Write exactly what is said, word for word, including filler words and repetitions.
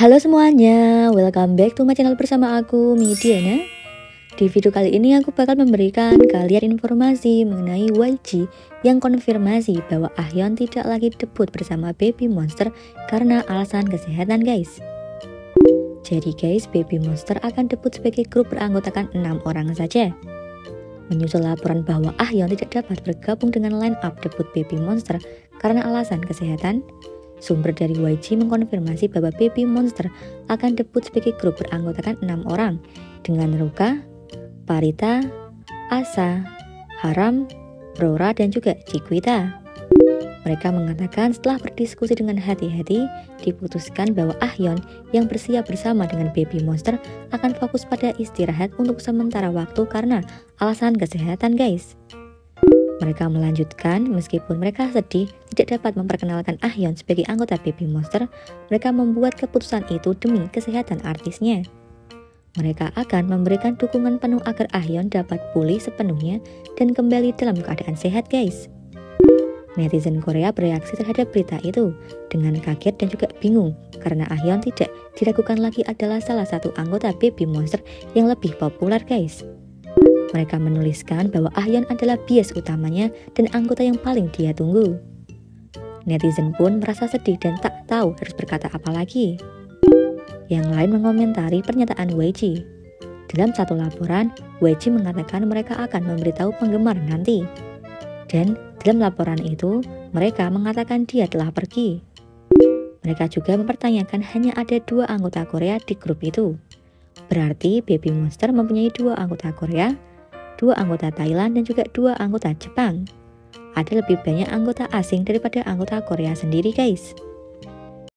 Halo semuanya, welcome back to my channel bersama aku, Midiana. Di video kali ini aku bakal memberikan kalian informasi mengenai Y G yang konfirmasi bahwa Ahyeon tidak lagi debut bersama Baby Monster karena alasan kesehatan guys. Jadi guys, Baby Monster akan debut sebagai grup beranggotakan enam orang saja. Menyusul laporan bahwa Ahyeon tidak dapat bergabung dengan line up debut Baby Monster karena alasan kesehatan, sumber dari Y G mengkonfirmasi bahwa Baby Monster akan debut sebagai grup beranggotakan enam orang dengan Ruka, Parita, Asa, Haram, Rora, dan juga Chiquita. Mereka mengatakan setelah berdiskusi dengan hati-hati, diputuskan bahwa Ahyeon yang bersiap bersama dengan Baby Monster akan fokus pada istirahat untuk sementara waktu karena alasan kesehatan guys. Mereka melanjutkan, meskipun mereka sedih tidak dapat memperkenalkan Ahyeon sebagai anggota Baby Monster, mereka membuat keputusan itu demi kesehatan artisnya. Mereka akan memberikan dukungan penuh agar Ahyeon dapat pulih sepenuhnya dan kembali dalam keadaan sehat guys. Netizen Korea bereaksi terhadap berita itu dengan kaget dan juga bingung karena Ahyeon tidak diragukan lagi adalah salah satu anggota Baby Monster yang lebih populer guys. Mereka menuliskan bahwa Ahyeon adalah bias utamanya dan anggota yang paling dia tunggu. Netizen pun merasa sedih dan tak tahu harus berkata apa lagi. Yang lain mengomentari pernyataan Y G. Dalam satu laporan, Y G mengatakan mereka akan memberitahu penggemar nanti. Dan dalam laporan itu, mereka mengatakan dia telah pergi. Mereka juga mempertanyakan hanya ada dua anggota Korea di grup itu. Berarti Baby Monster mempunyai dua anggota Korea, dua anggota Thailand, dan juga dua anggota Jepang. Ada lebih banyak anggota asing daripada anggota Korea sendiri guys.